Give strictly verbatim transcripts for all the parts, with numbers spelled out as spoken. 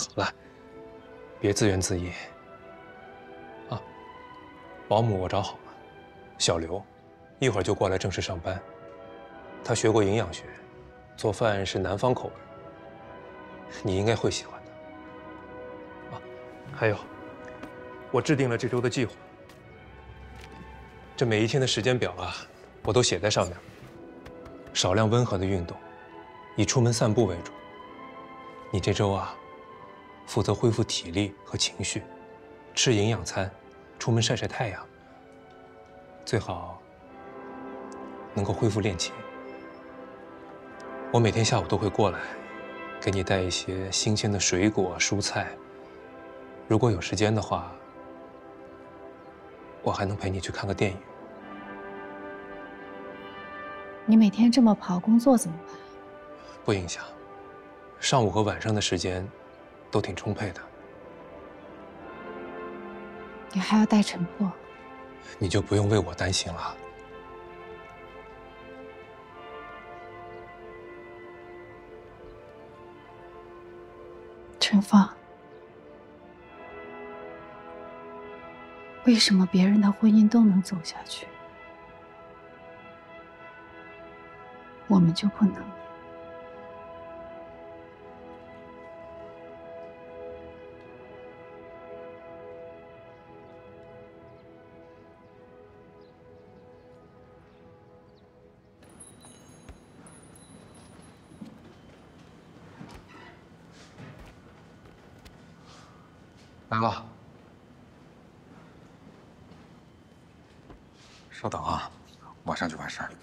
好了，别自怨自艾。啊，保姆我找好了，小刘，一会儿就过来正式上班。他学过营养学，做饭是南方口味，你应该会喜欢的。啊，还有，我制定了这周的计划，这每一天的时间表啊，我都写在上面。少量温和的运动，以出门散步为主。你这周啊，负责恢复体力和情绪，吃营养餐，出门晒晒太阳，最好能够恢复练琴。我每天下午都会过来，给你带一些新鲜的水果、蔬菜。如果有时间的话，我还能陪你去看个电影。 你每天这么跑工作怎么办？ 不影响，上午和晚上的时间都挺充沛的。 你还要带陈破， 你就不用为我担心了。 陈放，为什么别人的婚姻都能走下去，我们就不能？ 来了，稍等啊，马上就完事儿。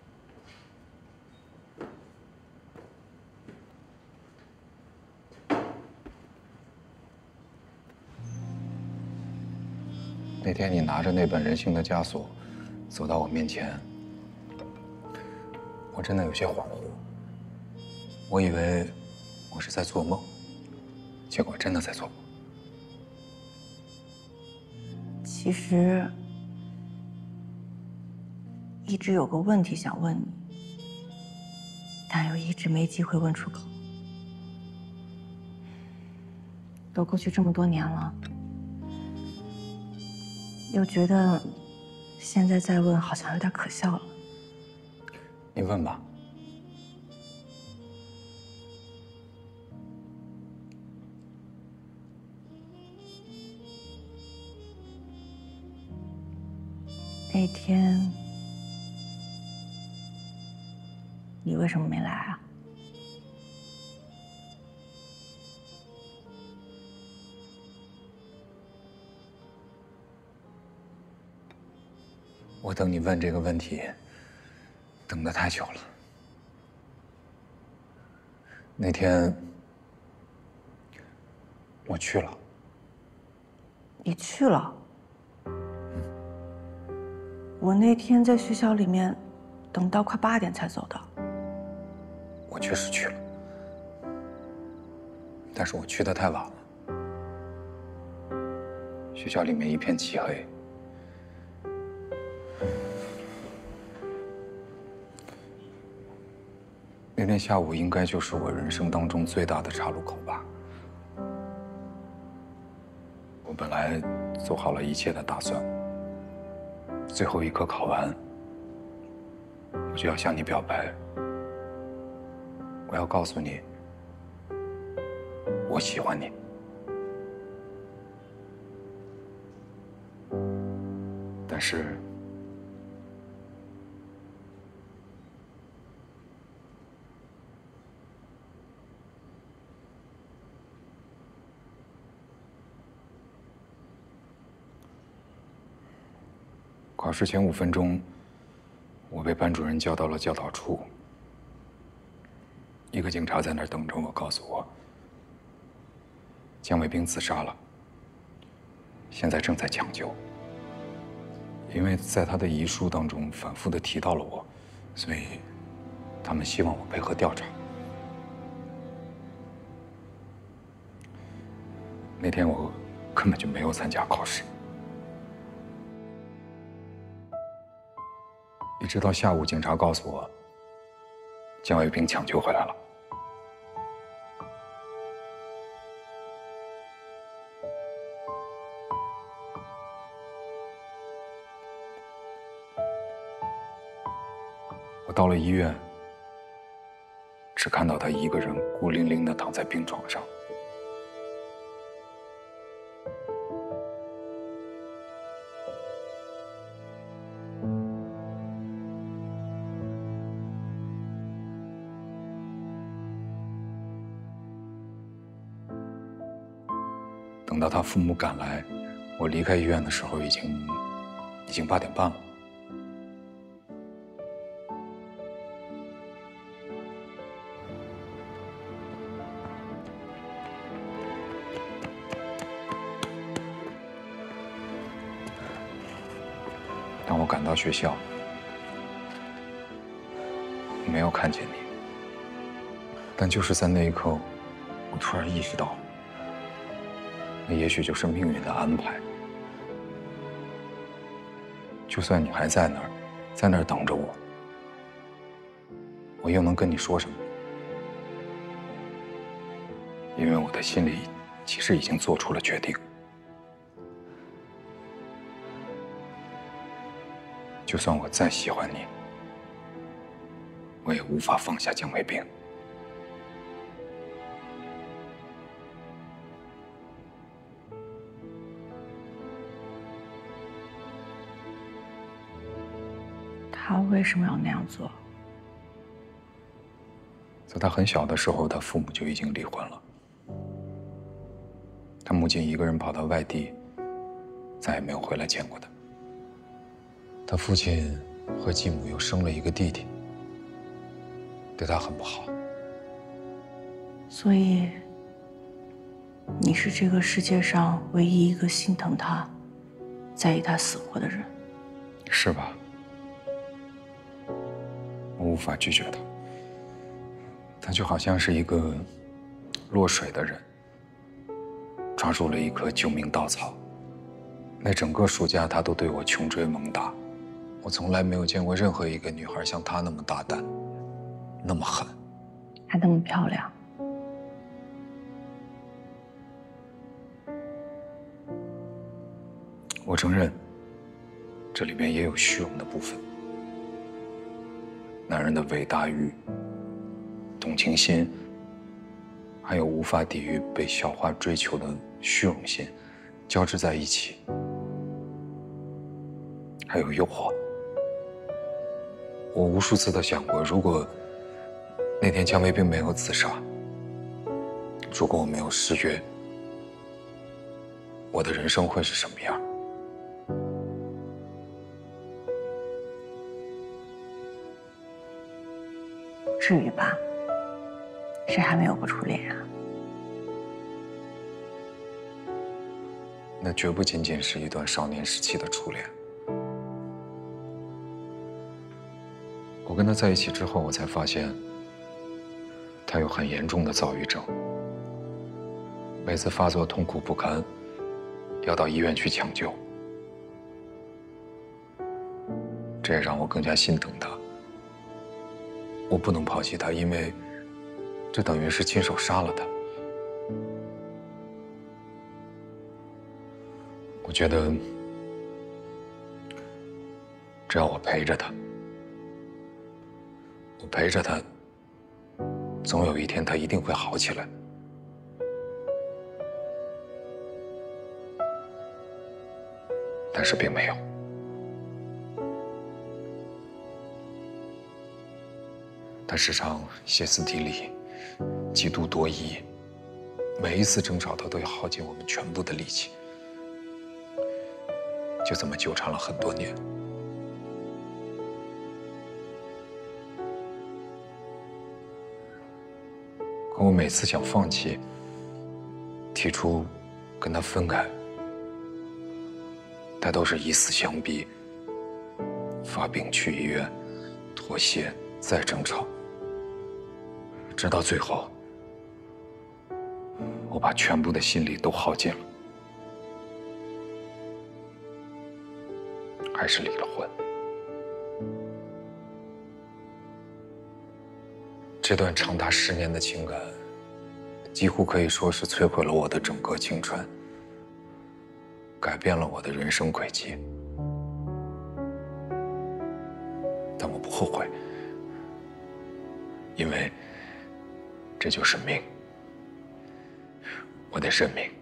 那天你拿着那本《人性的枷锁》走到我面前，我真的有些恍惚，我以为我是在做梦，结果真的在做梦。 其实，一直有个问题想问你，但又一直没机会问出口。都过去这么多年了，又觉得现在再问好像有点可笑了。 你问吧。 那天你为什么没来啊？ 我等你问这个问题，等得太久了。那天我去了。 你去了？我那天在学校里面等到快八点才走的。 我确实去了，但是我去的太晚了，学校里面一片漆黑。那天下午应该就是我人生当中最大的岔路口吧。我本来做好了一切的打算，最后一科考完，我就要向你表白。我要告诉你，我喜欢你。但是，考试前五分钟，我被班主任叫到了教导处。一个警察在那儿等着我，告诉我，江伟兵自杀了，现在正在抢救。因为在他的遗书当中反复的提到了我，所以他们希望我配合调查。那天我根本就没有参加考试，一直到下午，警察告诉我，江伟兵抢救回来了。 我到了医院，只看到他一个人孤零零地躺在病床上。等到他父母赶来，我离开医院的时候，已经已经八点半了。当我赶到学校，没有看见你，但就是在那一刻，我突然意识到，那也许就是命运的安排。就算你还在那儿，在那儿等着我，我又能跟你说什么？因为我的心里其实已经做出了决定。就算我再喜欢你，我也无法放下江卫兵。 他为什么要那样做？ 在他很小的时候，他父母就已经离婚了。他母亲一个人跑到外地，再也没有回来见过他。他父亲和继母又生了一个弟弟，对他很不好。 所以，你是这个世界上唯一一个心疼他、在意他死活的人， 是吧？我无法拒绝他。他就好像是一个落水的人，抓住了一棵救命稻草。那整个暑假，他都对我穷追猛打。我从来没有见过任何一个女孩像她那么大胆，那么狠， 还那么漂亮。 我承认，这里面也有虚荣的部分。男人的伟大与同情心，还有无法抵御被校花追求的虚荣心，交织在一起，还有诱惑。我无数次的想过，如果那天江卫兵没有自杀，如果我没有失约，我的人生会是什么样？ 至于吧？谁还没有过初恋啊？ 那绝不仅仅是一段少年时期的初恋。我跟他在一起之后，我才发现，他有很严重的躁郁症。每次发作痛苦不堪，要到医院去抢救。这也让我更加心疼他。我不能抛弃他，因为这等于是亲手杀了他。我觉得，只要我陪着他，我陪着他，总有一天他一定会好起来。但是并没有。他时常歇斯底里，极度多疑，每一次争吵他都要耗尽我们全部的力气。就这么纠缠了很多年。可我每次想放弃，提出跟他分开，他都是以死相逼，发病去医院，妥协，再争吵，直到最后，我把全部的心力都耗尽了，还是离了婚。这段长达十年的情感，几乎可以说是摧毁了我的整个青春，改变了我的人生轨迹。但我不后悔， 因为这就是命，我得认命。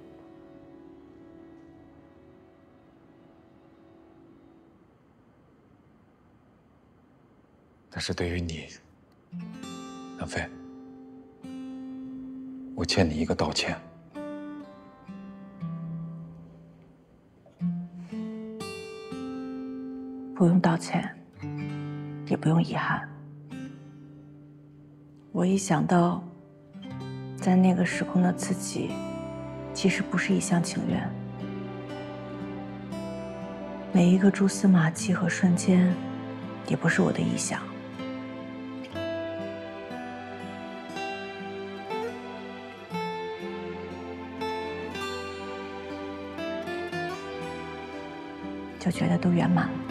但是对于你，南飞，我欠你一个道歉。 不用道歉，也不用遗憾。我一想到，在那个时空的自己，其实不是一厢情愿。每一个蛛丝马迹和瞬间，也不是我的臆想。就觉得都圆满了。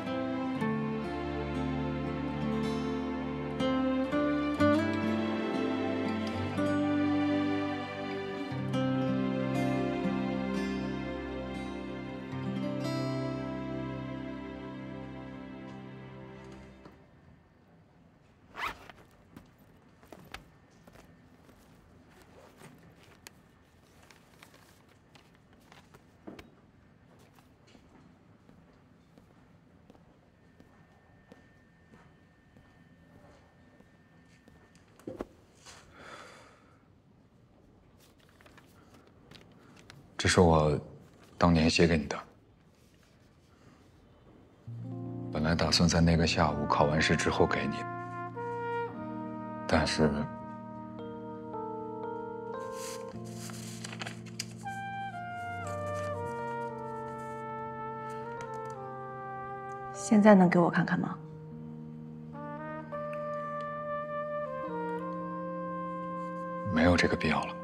这是我当年写给你的，本来打算在那个下午考完试之后给你，但是现在能给我看看吗？ 没有这个必要了。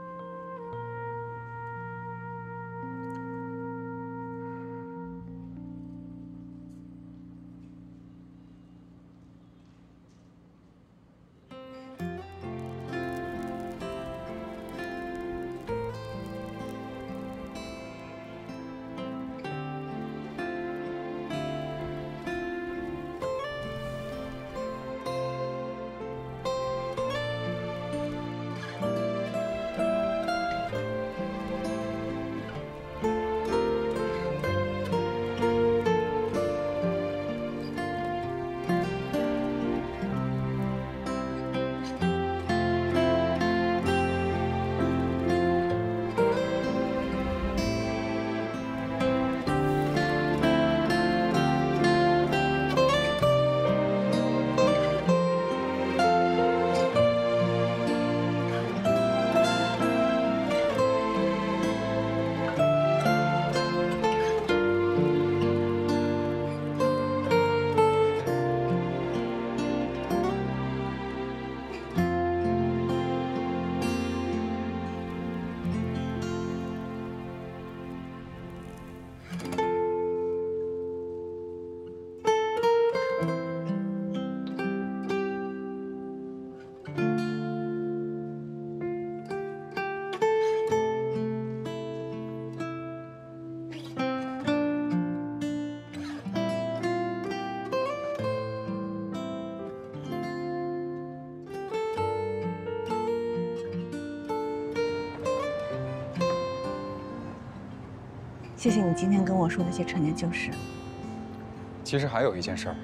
谢谢你今天跟我说那些陈年旧事。 其实还有一件事儿，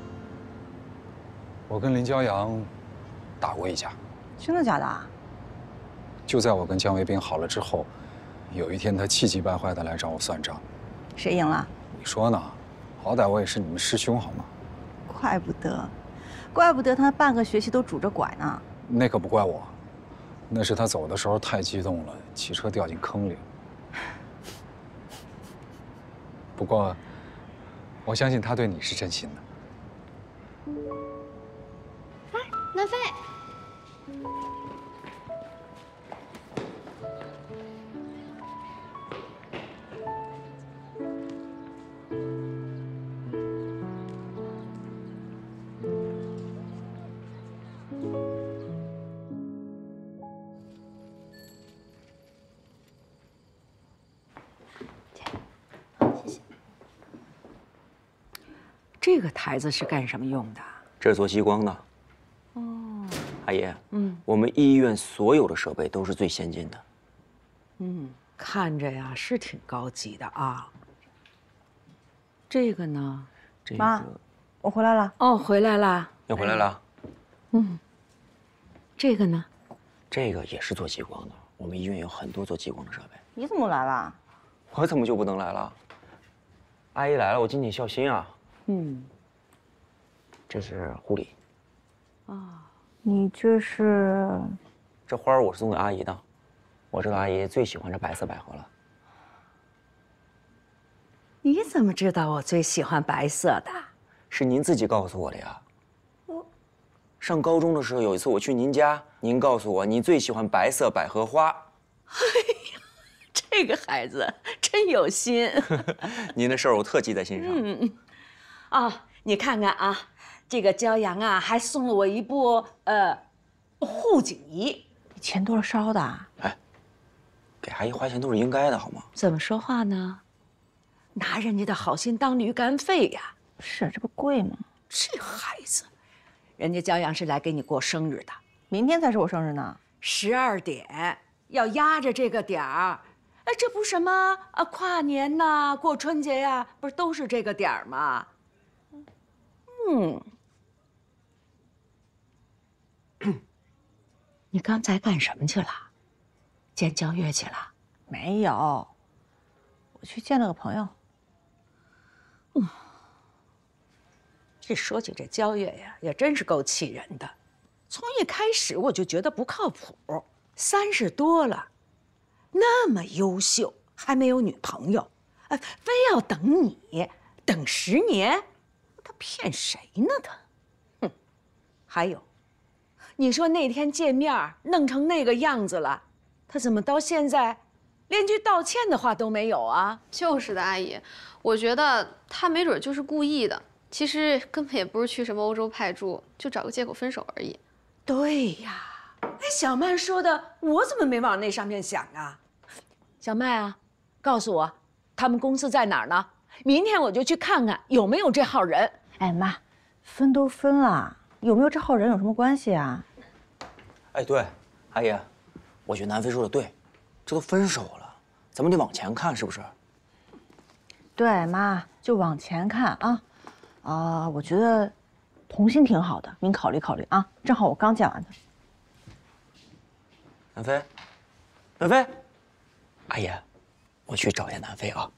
我跟林骄阳打过一架。 真的假的啊？ 就在我跟姜维斌好了之后，有一天他气急败坏的来找我算账。 谁赢了？ 你说呢？好歹我也是你们师兄好吗？ 怪不得，怪不得他半个学期都拄着拐呢。 那可不怪我，那是他走的时候太激动了，骑车掉进坑里了。不过，我相信他对你是真心的。 哎，南飞， 这个台子是干什么用的？ 这是做激光的。 哦， 阿姨，嗯，我们医院所有的设备都是最先进的。 嗯，看着呀是挺高级的啊。这个呢？ 这妈， 个我回来了。 哦，回来啦。 又回来了。 嗯，这个呢？ 这个也是做激光的。我们医院有很多做激光的设备。 你怎么来了？ 我怎么就不能来了？阿姨来了，我尽体孝心啊。 嗯。 这是护理。 啊，你这是？ 这花儿我是送给阿姨的。我这个阿姨最喜欢这白色百合了。 你怎么知道我最喜欢白色的？ 是您自己告诉我的呀。我上高中的时候有一次我去您家，您告诉我你最喜欢白色百合花。 哎呀，这个孩子真有心。 您的事儿我特记在心上。 嗯嗯。哦，你看看啊，这个骄阳啊还送了我一部呃护颈仪。 你钱多少烧的？ 哎，给阿姨花钱都是应该的，好吗？ 怎么说话呢？拿人家的好心当驴肝肺呀！ 是，这不贵吗？ 这孩子，人家骄阳是来给你过生日的， 明天才是我生日呢。 十二点要压着这个点儿。哎，这不什么啊，跨年呐，过春节呀，不是都是这个点儿吗？嗯。你刚才干什么去了？见焦月去了？ 没有，我去见了个朋友。 嗯，这说起这焦月呀，也真是够气人的。从一开始我就觉得不靠谱，三十多了，那么优秀，还没有女朋友，哎，非要等你，等十年，他骗谁呢？他，哼！还有，你说那天见面弄成那个样子了，他怎么到现在连句道歉的话都没有啊？ 就是的，阿姨，我觉得他没准就是故意的，其实根本也不是去什么欧洲派驻，就找个借口分手而已。 对呀，哎，小曼说的，我怎么没往那上面想啊？小麦啊，告诉我，他们公司在哪儿呢？明天我就去看看有没有这号人。 哎妈，分都分了，有没有这号人有什么关系啊？ 哎，对，阿姨，我觉得南飞说的对，这都分手了，咱们得往前看，是不是？ 对，妈，就往前看啊。啊，我觉得童心挺好的，您考虑考虑啊。正好我刚见完的。 南飞，南飞，阿姨，我去找一下南飞啊。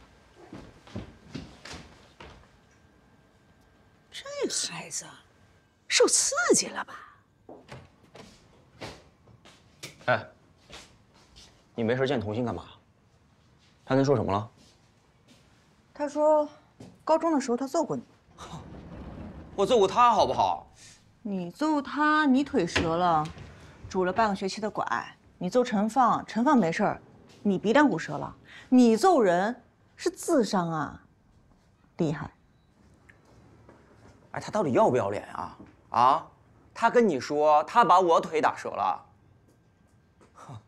这孩子受刺激了吧？ 哎，你没事见童心干嘛？他跟你说什么了？ 他说，高中的时候他揍过你。 我揍过他好不好？ 你揍他，你腿折了，拄了半个学期的拐；你揍陈放，陈放没事儿，你鼻梁骨折了。你揍人是自伤啊，厉害。 哎，他到底要不要脸啊？啊？他跟你说他把我腿打折了。哼。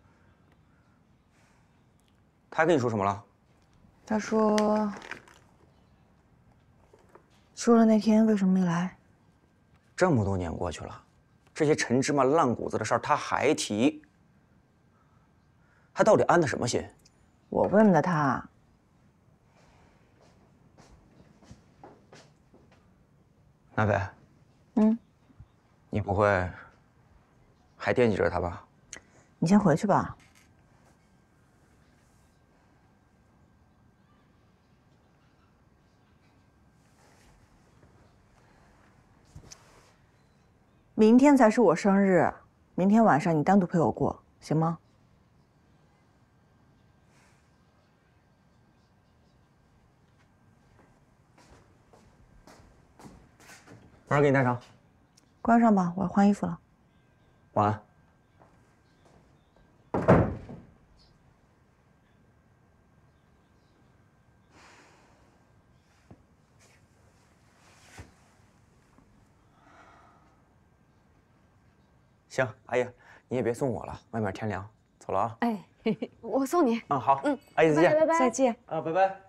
他跟你说什么了？ 他说，说了那天为什么没来？ 这么多年过去了，这些陈芝麻烂谷子的事儿他还提，他到底安的什么心？ 我问的他。 南飞， 嗯， 你不会还惦记着他吧？ 你先回去吧。明天才是我生日，明天晚上你单独陪我过，行吗？ 马上给你带上。 关上吧，我要换衣服了。 晚安。行，阿姨，你也别送我了，外面天凉，走了啊。 哎，我送你。 嗯，好。 嗯， 阿姨再见。 拜拜。 再见。 啊，拜拜。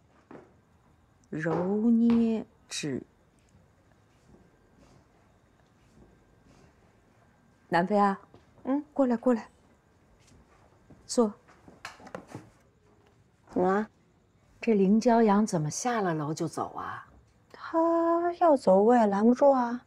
揉捏指南飞啊，嗯，过来过来，坐。 怎么了？ 这林骄阳怎么下了楼就走啊？ 他要走我也拦不住啊。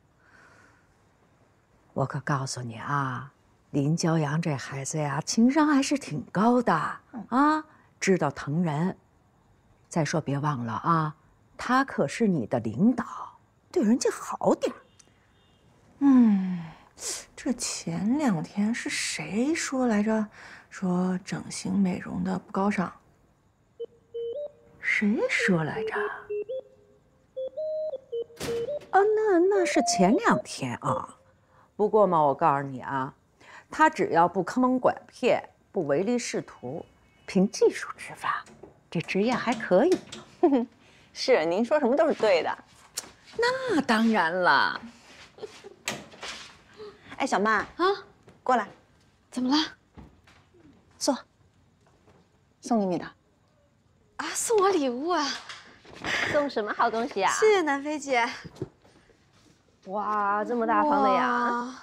我可告诉你啊，林骄阳这孩子呀，情商还是挺高的啊，知道疼人。再说别忘了啊，他可是你的领导，对人家好点。 嗯，这前两天是谁说来着？说整形美容的不高尚。谁说来着？ 啊，那那是前两天啊。不过嘛，我告诉你啊，他只要不坑蒙拐骗，不唯利是图，凭技术吃饭，这职业还可以。 是，您说什么都是对的。 那当然了。 哎，小曼啊， 过来， 怎么了？ 坐。送给你的。 啊，送我礼物啊！ 送什么好东西啊？ 谢谢南飞姐。 哇，这么大方的呀！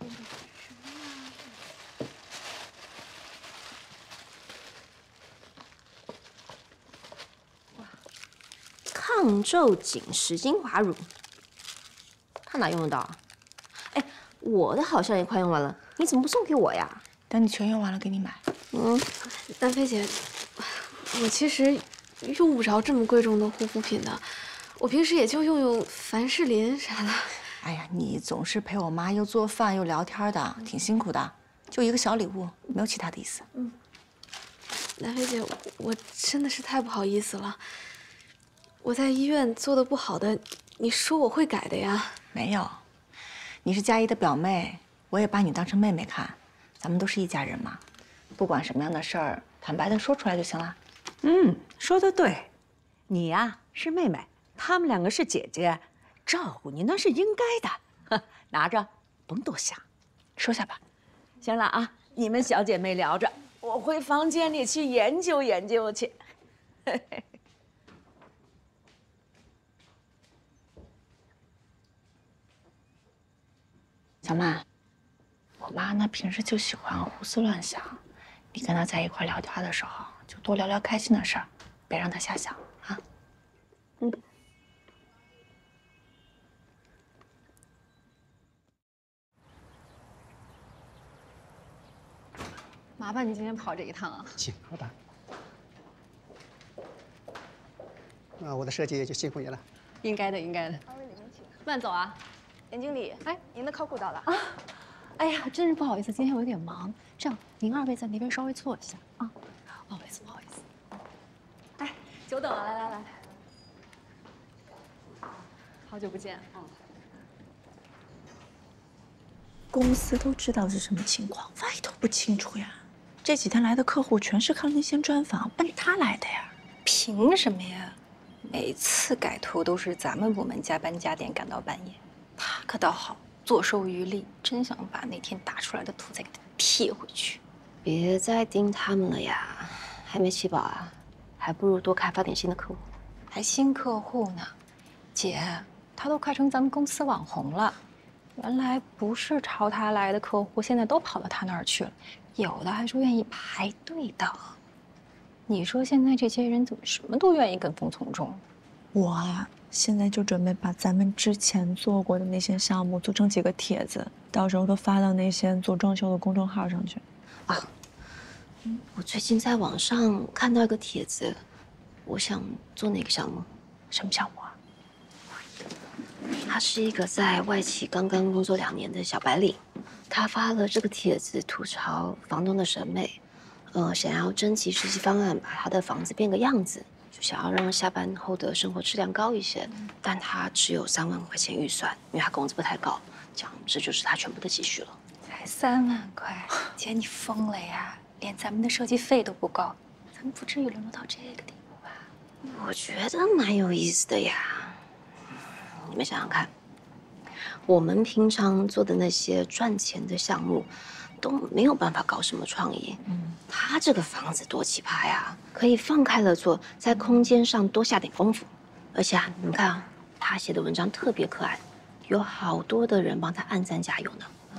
抗皱紧实精华乳，它哪用得到啊？哎，我的好像也快用完了，你怎么不送给我呀？ 等你全用完了给你买。 嗯，南飞姐，我其实用不着这么贵重的护肤品的，我平时也就用用凡士林啥的。 哎呀，你总是陪我妈又做饭又聊天的，挺辛苦的。就一个小礼物，没有其他的意思。 嗯，南飞姐，我真的是太不好意思了。我在医院做的不好的，你说我会改的呀。 没有，你是佳怡的表妹，我也把你当成妹妹看，咱们都是一家人嘛。不管什么样的事儿，坦白的说出来就行了。 嗯，说得对，你呀是妹妹，她们两个是姐姐，照顾你那是应该的。呵，拿着，甭多想， 收下吧。 行了啊，你们小姐妹聊着，我回房间里去研究研究去。 小曼，我妈呢平时就喜欢胡思乱想，你跟她在一块聊天的时候，就多聊聊开心的事儿，别让她瞎想啊。嗯。 麻烦你今天跑这一趟啊。 行，好的。那我的设计就辛苦你了。 应该的，应该的。慢走啊。 严经理，哎，您的客户到了啊！哎呀，真是不好意思，今天我有点忙。这样，您二位在那边稍微坐一下啊。不好意思，不好意思。哎，久等了，来来来，好久不见。嗯。 公司都知道是什么情况，外头不清楚呀。这几天来的客户全是看了那些专访，奔他来的呀。 凭什么呀？每次改图都是咱们部门加班加点赶到半夜。他可倒好，坐收渔利，真想把那天打出来的图再给他撇回去。 别再盯他们了呀，还没起饱啊，还不如多开发点新的客户。 还新客户呢，姐，他都快成咱们公司网红了。原来不是朝他来的客户，现在都跑到他那儿去了，有的还说愿意排队的。你说现在这些人怎么什么都愿意跟风从众？ 我啊。现在就准备把咱们之前做过的那些项目做成几个帖子，到时候都发到那些做装修的公众号上去。 啊，我最近在网上看到一个帖子，我想做那个项目。 什么项目啊？ 他是一个在外企刚刚工作两年的小白领，他发了这个帖子吐槽房东的审美，呃，想要征集实际方案，把他的房子变个样子。就想要让下班后的生活质量高一些，但他只有三万块钱预算，因为他工资不太高，讲这就是他全部的积蓄了。 才三万块，姐你疯了呀！连咱们的设计费都不够，咱们不至于沦落到这个地步吧？ 我觉得蛮有意思的呀。你们想想看，我们平常做的那些赚钱的项目，都没有办法搞什么创意。嗯，他这个房子多奇葩呀，可以放开了做，在空间上多下点功夫。而且啊，你看啊，他写的文章特别可爱，有好多的人帮他按赞加油呢。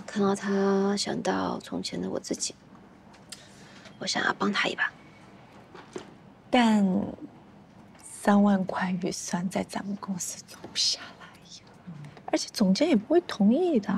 看到他，想到从前的我自己，我想要帮他一把。 但三万块预算在咱们公司做不下来呀，而且总监也不会同意的。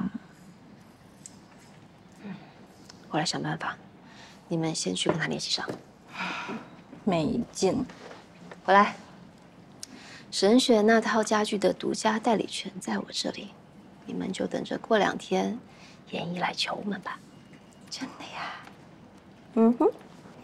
嗯，我来想办法，你们先去跟他联系上。 没劲， 我来。神选那套家具的独家代理权在我这里，你们就等着过两天，严一来求我们吧。 真的呀？ 嗯哼。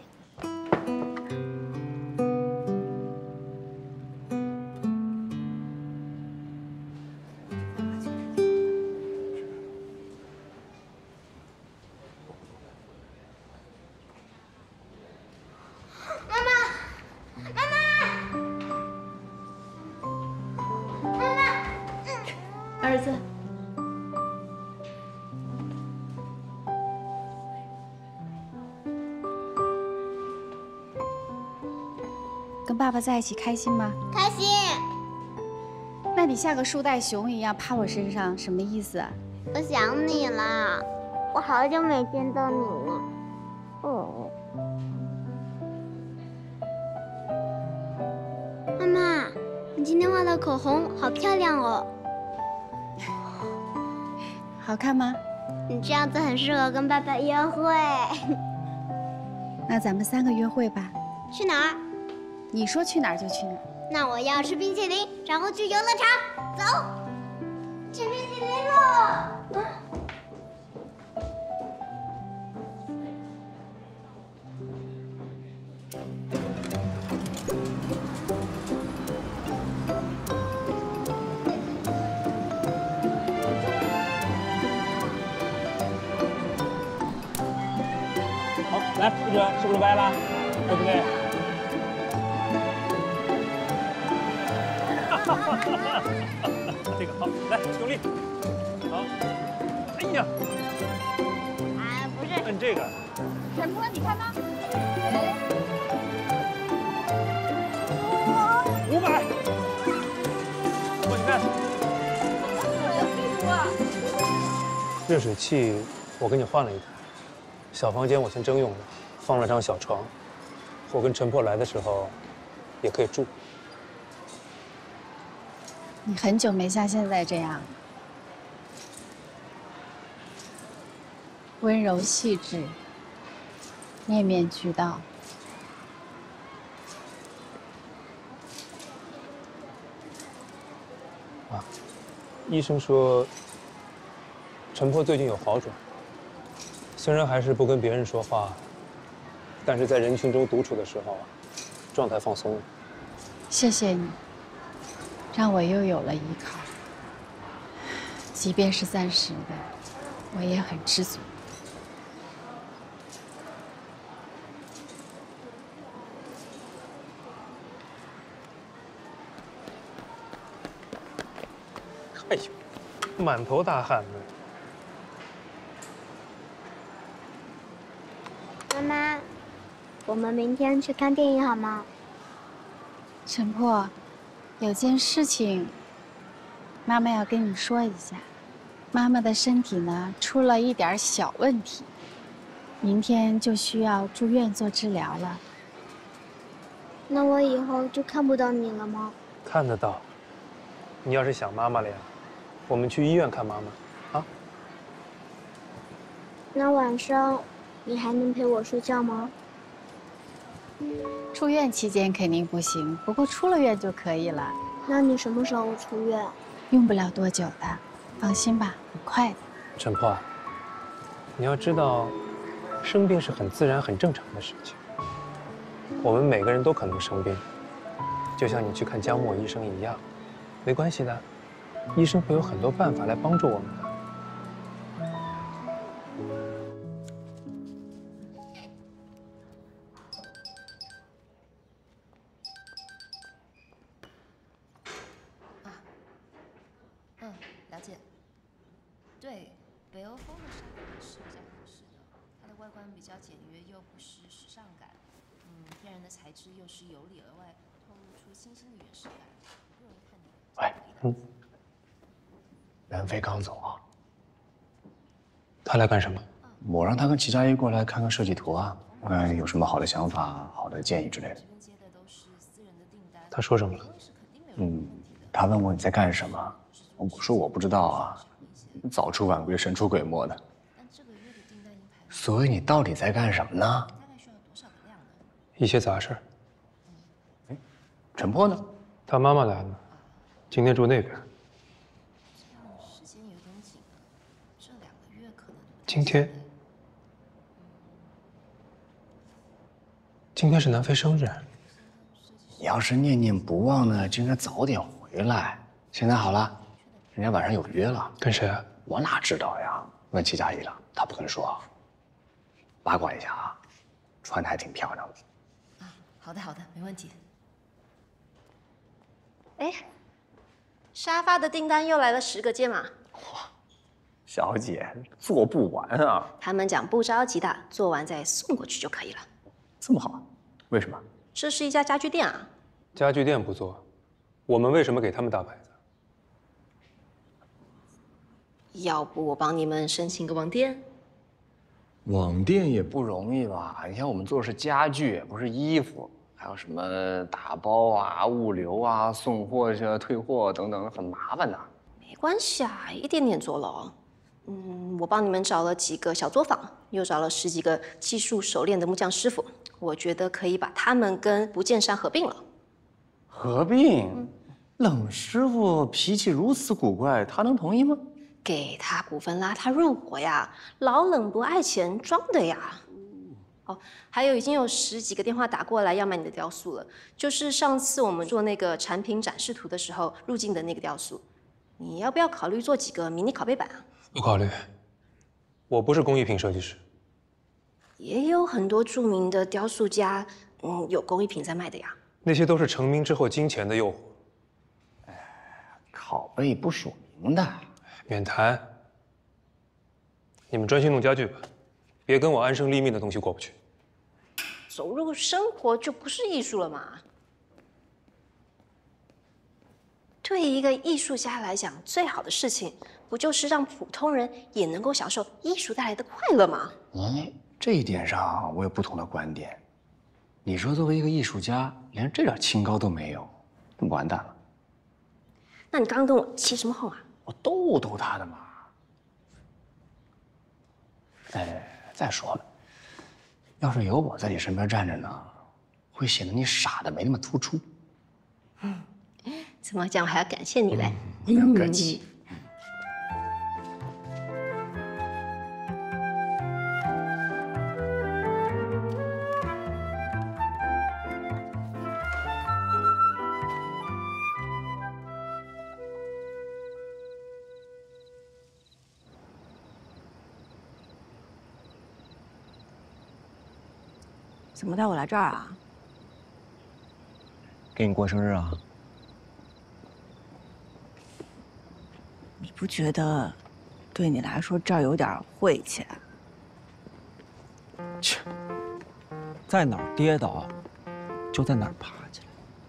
儿子，跟爸爸在一起开心吗？ 开心。 那你像个树袋熊一样趴我身上，什么意思啊？ 我想你了，我好久没见到你了。哦，妈妈，你今天画的口红好漂亮哦。 好看吗？ 你这样子很适合跟爸爸约会。 那咱们三个约会吧。 去哪儿？ 你说去哪儿就去哪儿。 那我要吃冰淇淋，然后去游乐场。走，吃冰淇淋喽！ 来，不准，是不是歪了？对不对？这个好，来，用力，好，哎呀， 哎，不是， 摁这个。 沈波，你看呢？ 五百，我你看。 热水器我给你换了一台。小房间我先征用了，放了张小床，我跟陈破来的时候也可以住。 你很久没像现在这样温柔细致，面面俱到。 啊，医生说陈破最近有好转。虽然还是不跟别人说话，但是在人群中独处的时候，状态放松了。 谢谢你，让我又有了依靠。即便是暂时的，我也很知足。 哎呦，满头大汗的。 妈妈，我们明天去看电影好吗？ 陈破，有件事情，妈妈要跟你说一下。妈妈的身体呢，出了一点小问题，明天就需要住院做治疗了。 那我以后就看不到你了吗？ 看得到。你要是想妈妈了呀，我们去医院看妈妈，啊？ 那晚上你还能陪我睡觉吗？ 住院期间肯定不行，不过出了院就可以了。 那你什么时候出院？ 用不了多久的，放心吧，很快的。 陈破，你要知道，生病是很自然、很正常的事情。我们每个人都可能生病，就像你去看江默医生一样，没关系的，医生会有很多办法来帮助我们的。 嗯，了解。对，北欧风的沙发是比较合适的，它的外观比较简约又不失时尚感。嗯，天然的材质又是有里而外透露出清新的原始感，不容易看腻。 喂，嗯，袁飞刚走啊？ 他来干什么？ 我让他跟齐佳怡过来看看设计图啊，看有什么好的想法、好的建议之类的。 他说什么了？ 嗯，他问我你在干什么，我说我不知道啊，早出晚归、神出鬼没的。所以你到底在干什么呢？ 一些杂事。 哎，陈破呢？ 他妈妈来了，今天住那边。今天，今天是南飞生日。 你要是念念不忘呢，就应该早点回来。现在好了，人家晚上有约了。 跟谁啊？ 我哪知道呀？问齐佳怡了，她不肯说。八卦一下啊，穿的还挺漂亮的。 啊，好的好的，没问题。哎，沙发的订单又来了十个件嘛。 哇，小姐做不完啊！ 他们讲不着急的，做完再送过去就可以了。 这么好，为什么？ 这是一家家具店啊。 家具店不做，我们为什么给他们大牌子？ 要不我帮你们申请个网店？ 网店也不容易吧？你看我们做的是家具，不是衣服，还有什么打包啊、物流啊、送货、这退货等等，很麻烦的。 没关系啊，一点点做了。嗯，我帮你们找了几个小作坊，又找了十几个技术熟练的木匠师傅，我觉得可以把他们跟不见山合并了。 合并？嗯、冷师傅脾气如此古怪，他能同意吗？ 给他股份拉他入伙呀，老冷不爱钱装的呀。哦，还有已经有十几个电话打过来要买你的雕塑了，就是上次我们做那个产品展示图的时候入镜的那个雕塑，你要不要考虑做几个迷你拷贝版啊？ 不考虑，我不是工艺品设计师。 也有很多著名的雕塑家，嗯，有工艺品在卖的呀。 那些都是成名之后金钱的诱惑。 哎，拷贝不署名的。 免谈，你们专心弄家具吧，别跟我安身立命的东西过不去。 走入生活就不是艺术了嘛？对一个艺术家来讲，最好的事情不就是让普通人也能够享受艺术带来的快乐吗？ 哎，这一点上我有不同的观点。你说作为一个艺术家，连这点清高都没有，那么完蛋了。 那你刚刚跟我起什么哄啊？ 我逗逗他的嘛。哎，再说了，要是有我在你身边站着呢，会显得你傻的没那么突出。 嗯，怎么讲？我还要感谢你嘞。 不要客气。 怎么带我来这儿啊？ 给你过生日啊！ 你不觉得，对你来说这儿有点晦气？ 切，在哪儿跌倒，就在哪儿爬起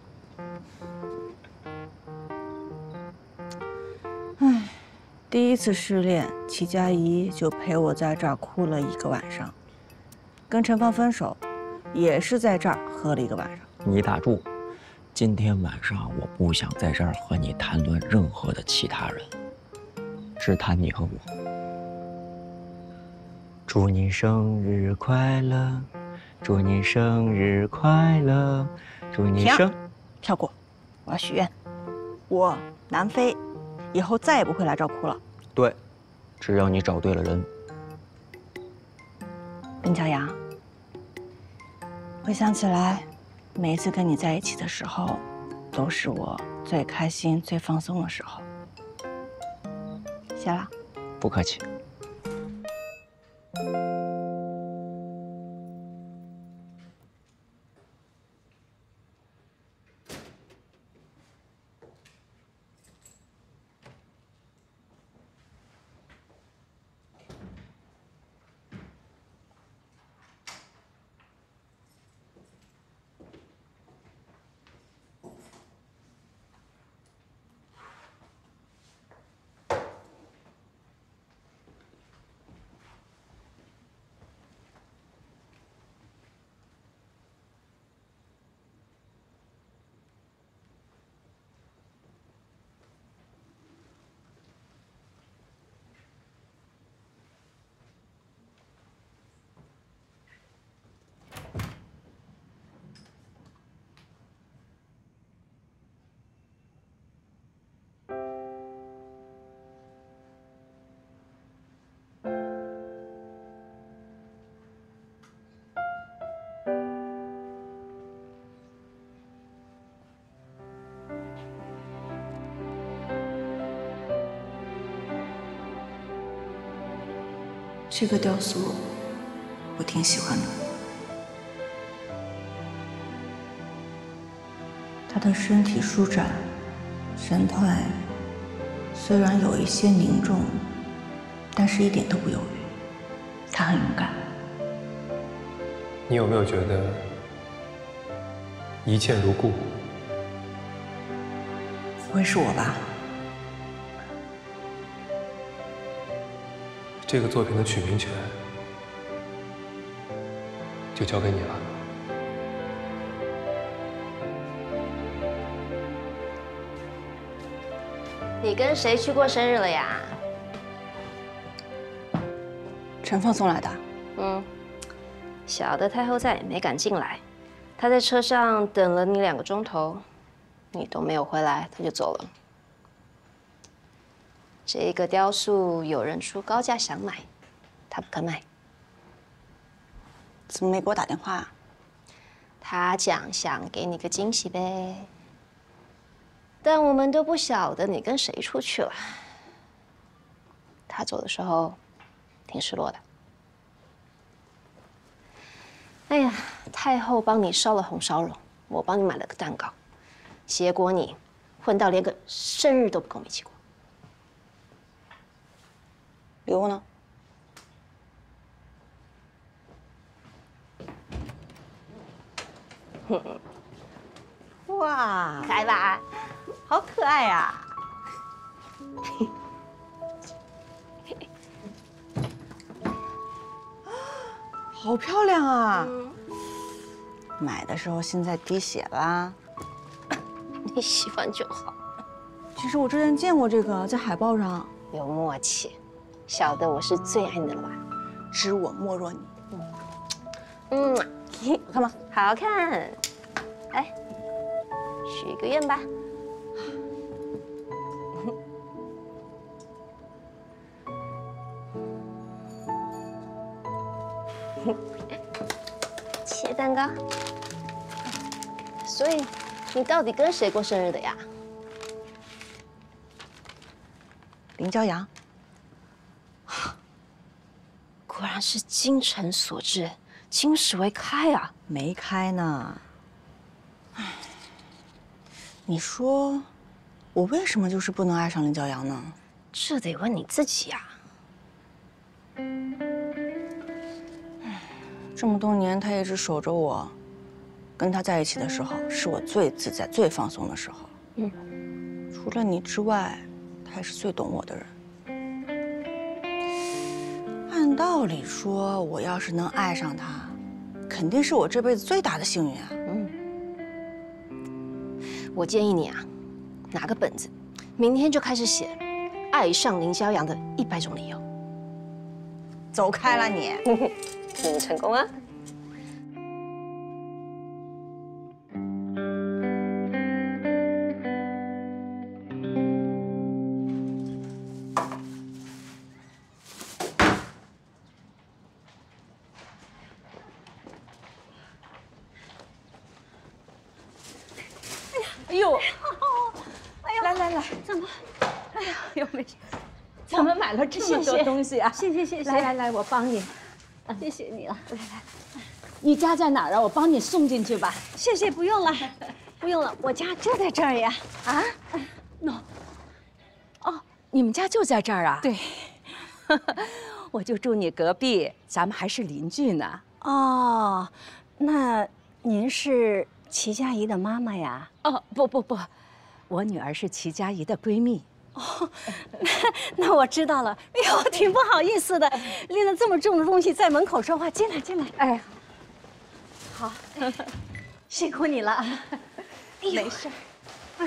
来。唉，第一次失恋，齐佳怡就陪我在这儿哭了一个晚上。跟陈芳分手。也是在这儿喝了一个晚上。 你打住！今天晚上我不想在这儿和你谈论任何的其他人，只谈你和我。祝你生日快乐，祝你生日快乐，祝你生…… 跳过，我要许愿，我南飞，以后再也不会来这儿哭了。 对，只要你找对了人。 林小阳。回想起来，每一次跟你在一起的时候，都是我最开心、最放松的时候。谢了。 不客气。 这个雕塑我挺喜欢的，他的身体舒展，神态虽然有一些凝重，但是一点都不犹豫，他很勇敢。 你有没有觉得一切如故？ 不会是我吧？ 这个作品的取名权就交给你了。 你跟谁去过生日了呀？ 陈放送来的。 嗯，小的太后在，没敢进来。他在车上等了你两个钟头，你都没有回来，他就走了。这个雕塑有人出高价想买，他不肯买。 怎么没给我打电话啊？ 他讲想给你个惊喜呗。但我们都不晓得你跟谁出去了。他走的时候挺失落的。哎呀，太后帮你烧了红烧肉，我帮你买了个蛋糕，结果你混到连个生日都不跟我们一起过。 礼物呢？哇， 可爱吧？ 好可爱呀！好漂亮啊！买的时候现在滴血啦。 你喜欢就好。 其实我之前见过这个，在海报上。 有默契，晓得我是最爱你的了吧？ 知我莫若你。 嗯， 好看吗？ 好看。来，许个愿吧。切蛋糕。所以，你到底跟谁过生日的呀？ 林骄阳。 果然是精诚所至，金石为开啊！ 没开呢。唉，你说，我为什么就是不能爱上林骄阳呢？ 这得问你自己呀。 这么多年，他一直守着我。跟他在一起的时候，是我最自在、最放松的时候。嗯，除了你之外，他也是最懂我的人。按道理说，我要是能爱上他，肯定是我这辈子最大的幸运啊。 嗯，我建议你啊，拿个本子，明天就开始写爱上林骄阳的一百种理由。 走开了你！ 祝你成功啊！ 哎呦，哎呦，来来来，怎么？哎呀，又没事。怎么买了这么多东西啊？ 谢谢谢谢。 来来来，我帮你。 谢谢你了。 来来，你家在哪儿啊？我帮你送进去吧。 谢谢，不用了，不用了，我家就在这儿呀。 啊 ？no。哦，你们家就在这儿啊？ 对。 我就住你隔壁，咱们还是邻居呢。 哦，那您是齐佳怡的妈妈呀？ 哦，不不不，我女儿是齐佳怡的闺蜜。 哦，那那我知道了。哎呦，挺不好意思的，拎了这么重的东西在门口说话。进来，进来。 哎， 好，辛苦你了。 没事。 哎，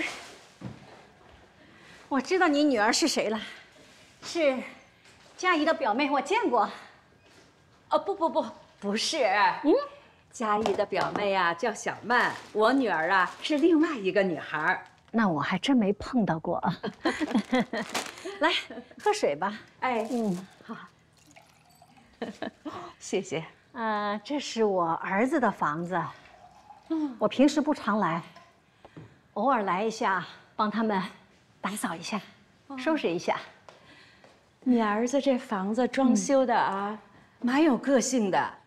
我知道你女儿是谁了，是佳怡的表妹，我见过。 哦，不不不，不是。嗯，佳怡的表妹啊叫小曼，我女儿啊是另外一个女孩。 那我还真没碰到过。来，喝水吧。 哎， 嗯， 好，谢谢。 呃，这是我儿子的房子，嗯，我平时不常来，偶尔来一下，帮他们打扫一下，收拾一下。 你儿子这房子装修的啊，蛮有个性的。